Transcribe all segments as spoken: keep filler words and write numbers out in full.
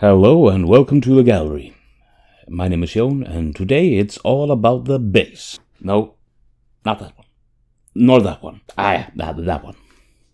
Hello and welcome to the gallery. My name is Jon, and today it's all about the base. No, not that one. Nor that one. Ah, yeah, that, that one.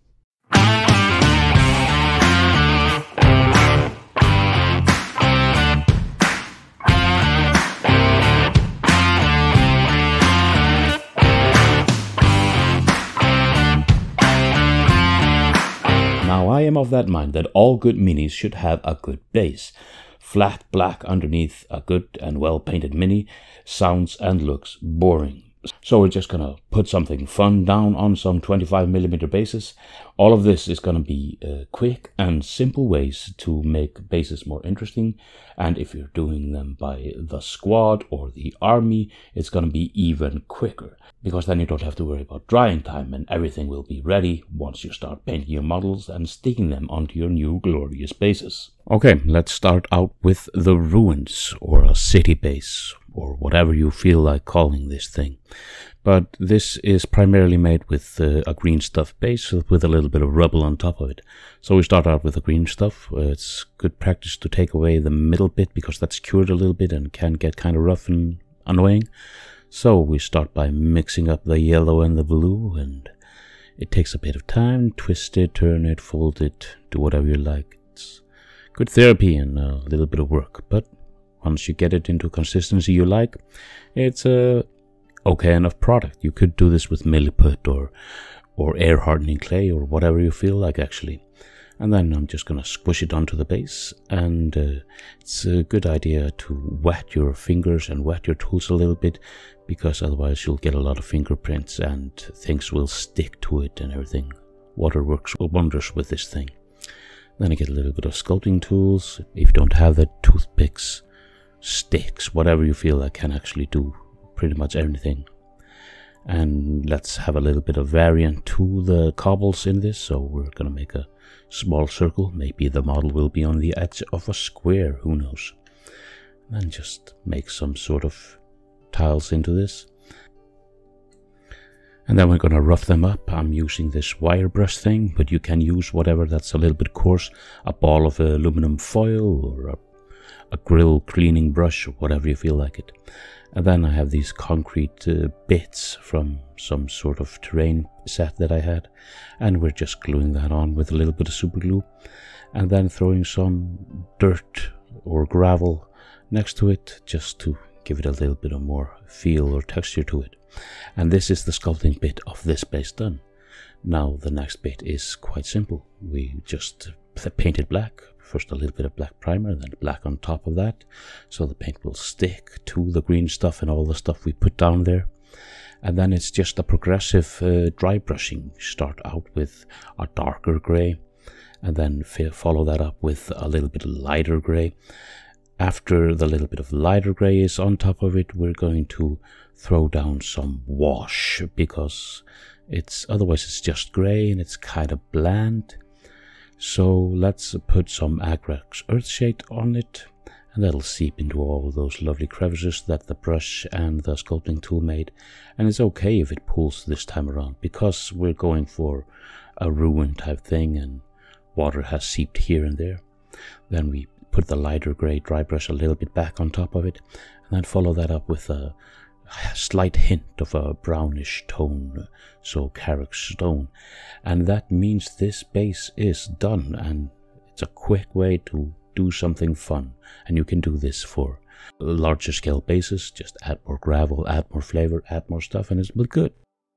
Now, I am of that mind that all good minis should have a good base. Flat black underneath a good and well painted mini sounds and looks boring. So we're just gonna put something fun down on some twenty-five millimeter bases. All of this is gonna be uh, quick and simple ways to make bases more interesting. And if you're doing them by the squad or the army, it's gonna be even quicker, because then you don't have to worry about drying time and everything will be ready once you start painting your models and sticking them onto your new glorious bases. Okay, let's start out with the ruins, or a city base, or whatever you feel like calling this thing. But this is primarily made with uh, a green stuff base with a little bit of rubble on top of it. So we start out with the green stuff. Uh, it's good practice to take away the middle bit, because that's cured a little bit and can get kind of rough and annoying. So we start by mixing up the yellow and the blue, and it takes a bit of time. Twist it, turn it, fold it, do whatever you like. It's good therapy and a little bit of work, but once you get it into consistency you like, it's a okay enough product. You could do this with milliput or or air hardening clay or whatever you feel like, actually. And then I'm just gonna squish it onto the base, and uh, it's a good idea to wet your fingers and wet your tools a little bit, because otherwise you'll get a lot of fingerprints and things will stick to it and everything. Water works wonders with this thing. Then I get a little bit of sculpting tools. If you don't have the toothpicks, sticks, whatever you feel like can actually do pretty much everything. And let's have a little bit of variant to the cobbles in this. So we're gonna make a small circle. Maybe the model will be on the edge of a square, who knows. And just make some sort of tiles into this. And then we're gonna rough them up. I'm using this wire brush thing, but you can use whatever that's a little bit coarse, a ball of aluminum foil or a, a grill cleaning brush, or whatever you feel like it. And then I have these concrete uh, bits from some sort of terrain set that I had, and we're just gluing that on with a little bit of super glue, and then throwing some dirt or gravel next to it just to give it a little bit of more feel or texture to it. And this is the sculpting bit of this base done. Now the next bit is quite simple. We just paint it black. First a little bit of black primer, then black on top of that, so the paint will stick to the green stuff and all the stuff we put down there. And then it's just a progressive uh, dry brushing. Start out with a darker gray, and then follow that up with a little bit of lighter gray. After the little bit of lighter gray is on top of it, we're going to throw down some wash, because it's otherwise it's just gray and it's kind of bland. So let's put some Agrax Earthshade on it, and that'll seep into all those lovely crevices that the brush and the sculpting tool made. And it's okay if it pulls this time around, because we're going for a ruin type thing and water has seeped here and there. Then we put the lighter gray dry brush a little bit back on top of it, and then follow that up with a slight hint of a brownish tone, so Carrick stone. And that means this base is done, and it's a quick way to do something fun. And you can do this for larger scale bases. Just add more gravel, add more flavor, add more stuff, and it's good.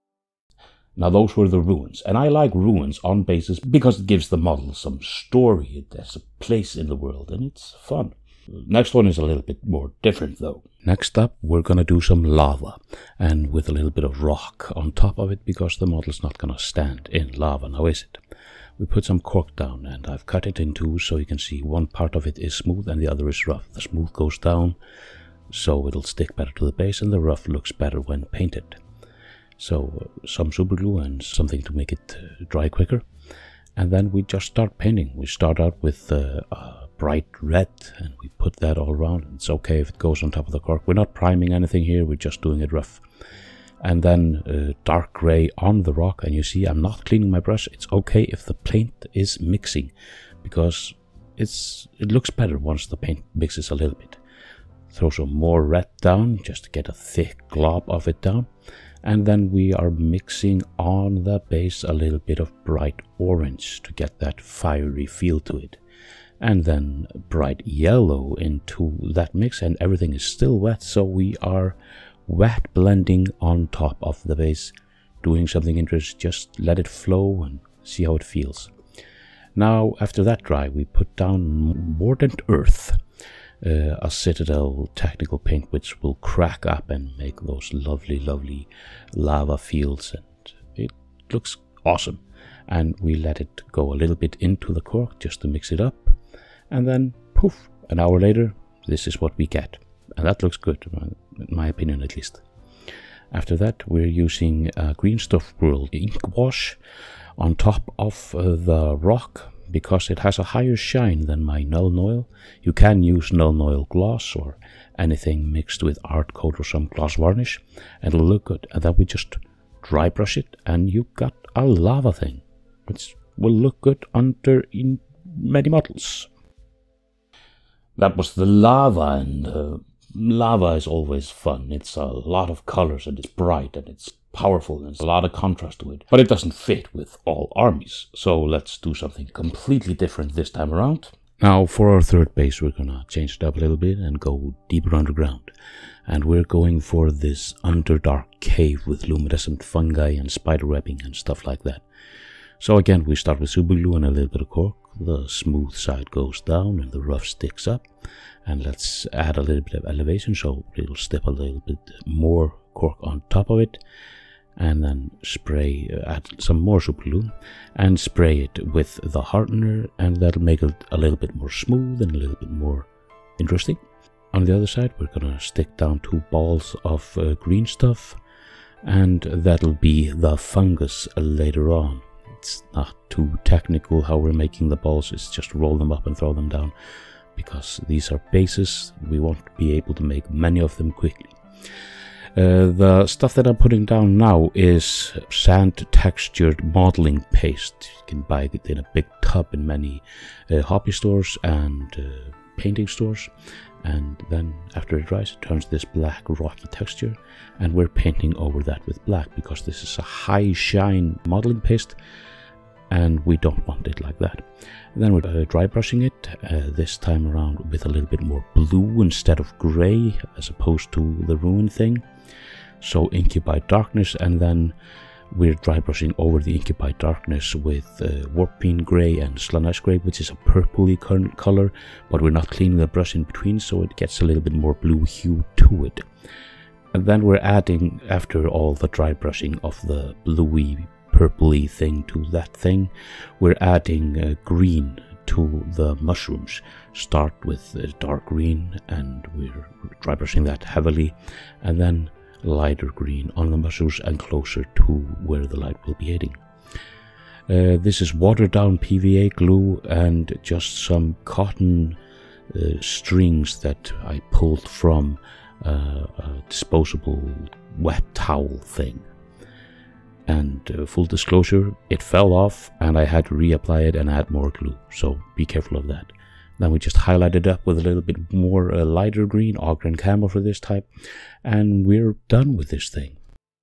Now those were the ruins, and I like ruins on bases because it gives the model some story. There's a place in the world and it's fun. Next one is a little bit more different though. Next up we're gonna do some lava, and with a little bit of rock on top of it, because the model's not gonna stand in lava, now is it? We put some cork down, and I've cut it in two so you can see one part of it is smooth and the other is rough. The smooth goes down so it'll stick better to the base, and the rough looks better when painted. So uh, some super glue and something to make it uh, dry quicker. And then we just start painting. We start out with uh, a bright red, and we put that all around. It's okay if it goes on top of the cork. We're not priming anything here, we're just doing it rough. And then uh, dark gray on the rock, and you see I'm not cleaning my brush. It's okay if the paint is mixing, because it's it looks better once the paint mixes a little bit. Throw some more red down just to get a thick glob of it down. And then we are mixing on the base a little bit of bright orange to get that fiery feel to it. And then bright yellow into that mix, and everything is still wet, so we are wet blending on top of the base, doing something interesting. Just let it flow and see how it feels. Now, after that dry, we put down Mordant Earth, uh, a Citadel technical paint which will crack up and make those lovely, lovely lava fields, and it looks awesome. And we let it go a little bit into the cork just to mix it up, and then poof, an hour later, this is what we get. And that looks good, in my opinion at least. After that, we're using a Green Stuff World ink wash on top of uh, the rock, because it has a higher shine than my Null Oil. You can use Null Oil gloss or anything mixed with art coat or some gloss varnish, and it'll look good. And then we just dry brush it, and you got a lava thing, which will look good under in many models. That was the lava, and uh, lava is always fun. It's a lot of colors, and it's bright, and it's powerful, and there's a lot of contrast to it. But it doesn't fit with all armies, so let's do something completely different this time around. Now, for our third base, we're gonna change it up a little bit and go deeper underground. And we're going for this Underdark cave with luminescent fungi and spider webbing and stuff like that. So again, we start with super glue and a little bit of cork. The smooth side goes down and the rough sticks up. And let's add a little bit of elevation, so it'll step a little bit more cork on top of it. And then spray, uh, add some more super glue and spray it with the hardener, and that'll make it a little bit more smooth and a little bit more interesting. On the other side, we're gonna stick down two balls of uh, green stuff, and that'll be the fungus later on. It's not too technical how we're making the balls, it's just roll them up and throw them down, because these are bases. We won't be able to make many of them quickly. Uh, the stuff that I'm putting down now is sand textured modeling paste. You can buy it in a big tub in many uh, hobby stores and uh, painting stores, and then after it dries it turns this black rocky texture, and we're painting over that with black because this is a high shine modeling paste and we don't want it like that. And then we're uh, dry brushing it, uh, this time around with a little bit more blue instead of grey, as opposed to the ruin thing. So Inky by Darkness, and then we're dry brushing over the Inky by Darkness with uh, Warpine Grey and Slanesh Grey, which is a purpley color, but we're not cleaning the brush in between, so it gets a little bit more blue hue to it. And then we're adding, after all the dry brushing of the bluey purpley thing to that thing, we're adding uh, green to the mushrooms. Start with uh, dark green, and we're dry brushing that heavily, and then lighter green on the mushrooms and closer to where the light will be hitting. Uh, this is watered down P V A glue and just some cotton uh, strings that I pulled from uh, a disposable wet towel thing. And uh, full disclosure, it fell off and I had to reapply it and add more glue, so be careful of that. Then we just highlight it up with a little bit more uh, lighter green, ochre and camo for this type, and we're done with this thing.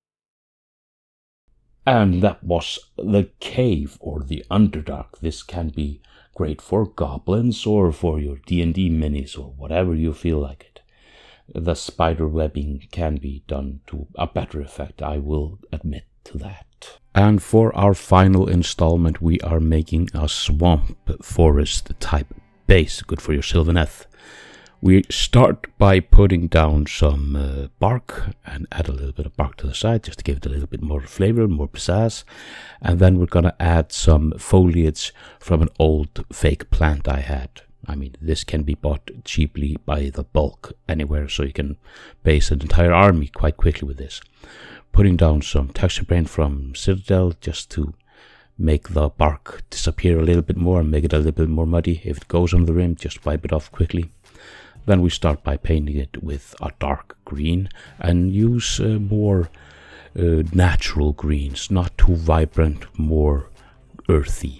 And that was the cave, or the Underdark. This can be great for goblins or for your D and D minis or whatever you feel like it. The spider webbing can be done to a better effect, I will admit to that. And for our final installment, we are making a swamp forest type base, good for your Sylvaneth. We start by putting down some uh, bark and add a little bit of bark to the side just to give it a little bit more flavor, more pizzazz. And then we're gonna add some foliage from an old fake plant I had. I mean, this can be bought cheaply by the bulk anywhere, so you can base an entire army quite quickly with this. Putting down some texture paint from Citadel just to make the bark disappear a little bit more and make it a little bit more muddy. If it goes on the rim, just wipe it off quickly. Then we start by painting it with a dark green and use uh, more uh, natural greens, not too vibrant, more earthy.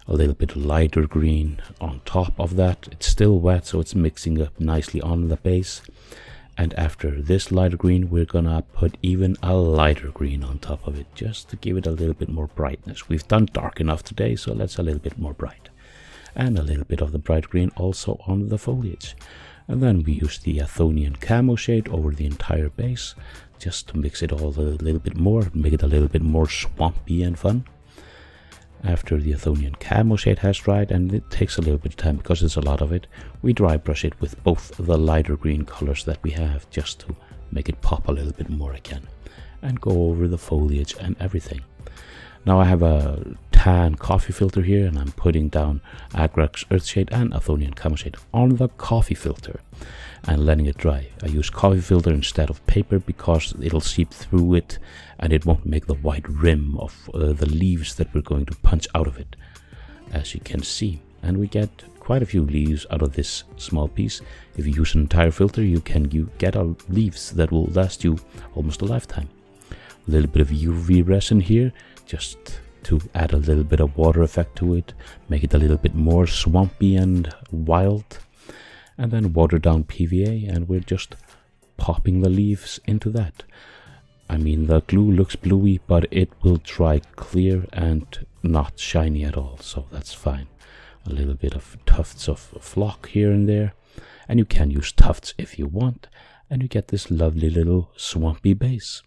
a little bit lighter green on top of that. It's still wet, so it's mixing up nicely on the base. And after this lighter green, we're gonna put even a lighter green on top of it, just to give it a little bit more brightness. We've done dark enough today, so let's a little bit more bright. And a little bit of the bright green also on the foliage. And then we use the Athonian camo shade over the entire base, just to mix it all a little bit more, make it a little bit more swampy and fun. After the Athonian camo shade has dried, and it takes a little bit of time because it's a lot of it, we dry brush it with both the lighter green colors that we have, just to make it pop a little bit more again, and go over the foliage and everything. Now I have a tan coffee filter here, and I'm putting down Agrax Earthshade and Athonian camo shade on the coffee filter and letting it dry. I use coffee filter instead of paper because it'll seep through it and it won't make the white rim of uh, the leaves that we're going to punch out of it, as you can see. And we get quite a few leaves out of this small piece. If you use an entire filter, you can you get a leaves that will last you almost a lifetime. A little bit of U V resin here, just to add a little bit of water effect to it, make it a little bit more swampy and wild. And then watered down P V A, and we're just popping the leaves into that. I mean, the glue looks bluey, but it will dry clear and not shiny at all, so that's fine. A little bit of tufts of flock here and there, and you can use tufts if you want, and you get this lovely little swampy base.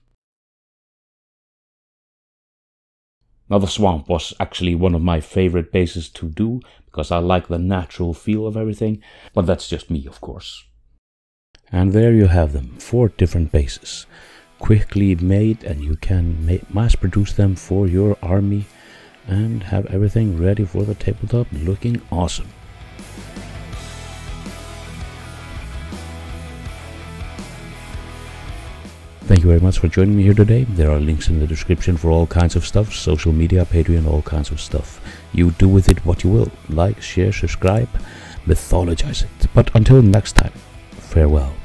Now, the swamp was actually one of my favorite bases to do, because I like the natural feel of everything, but that's just me, of course. And there you have them, four different bases. Quickly made, and you can mass produce them for your army and have everything ready for the tabletop, looking awesome. Thank you very much for joining me here today. There are links in the description for all kinds of stuff, social media, Patreon, all kinds of stuff. You do with it what you will. Like, share, subscribe, mythologize it. But until next time, farewell.